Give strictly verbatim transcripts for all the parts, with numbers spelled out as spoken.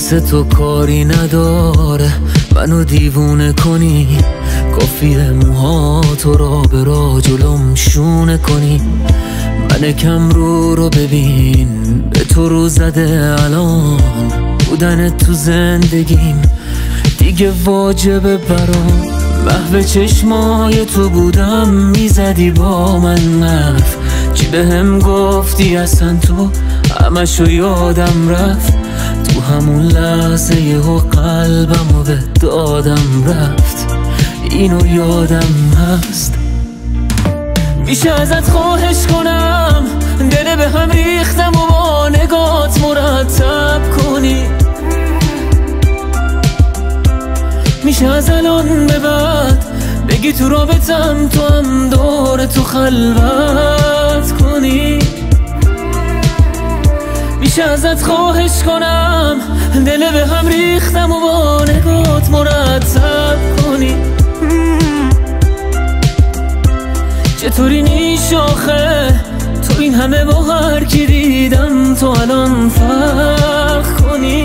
مثل تو کاری نداره منو دیوونه کنی، کافیه موها تو را به را جلوم شونه کنی. من کم رو رو ببین به تو رو زده الان، بودن تو زندگیم دیگه واجبه برام. محو چشمای تو بودم میزدی با من نرف، چی به هم گفتی اصلا تو همشو یادم رفت. تو همون لحظه یهو قلبمو به دادم رفت، اینو یادم هست. میشه ازت خواهش کنم دل به هم ریختم و با نگات مرتب کنی. میشه از الان به بعد بگی تو رابطم تو هم دور تو خلوت کنی. میشه ازت خواهش کنم دل به هم ریختم و با نگات مرتب کنی. چطوری نیش آخه تو این همه با هر کی دیدم تو الان فرق کنی.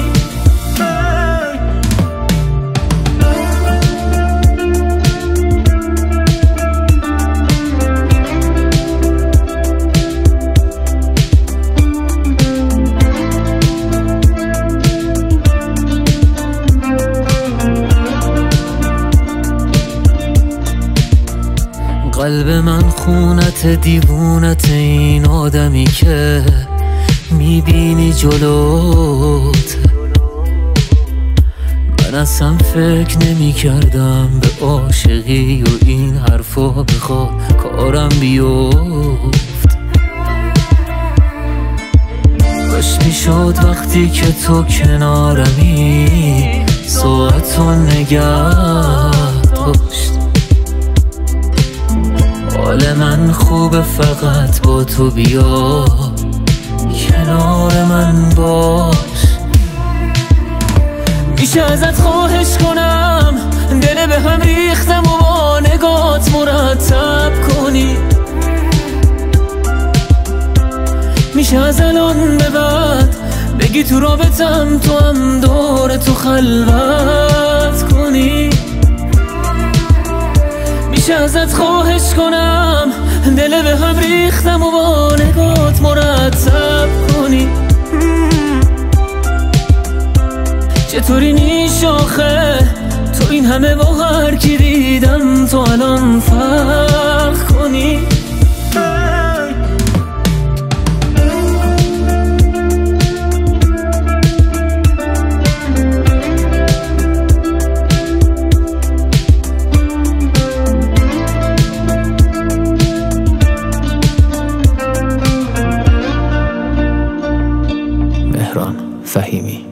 قلب من خونت دیوونت این آدمی که میبینی جلوت. من اصلا فکر نمی کردم به عاشقی و این حرفا بخواد کارم بیفت. کاش میشد وقتی که تو کنارمی ساعتو نگه داشت. حال من خوبه فقط با تو بیا کنار من باش. میشه ازت خواهش کنم دل به هم ریختم و با نگات مرتب کنی. میشه از الان به بعد بگی تو رابطم تو هم دور تو خلوت کنی. میشه ازت خواهش کنم دل به هم ریختم و با نگات مرتب کنی. چطوری نیش آخه تو این همه با هر کی دیدم تو الان فرق کنی. فهیمی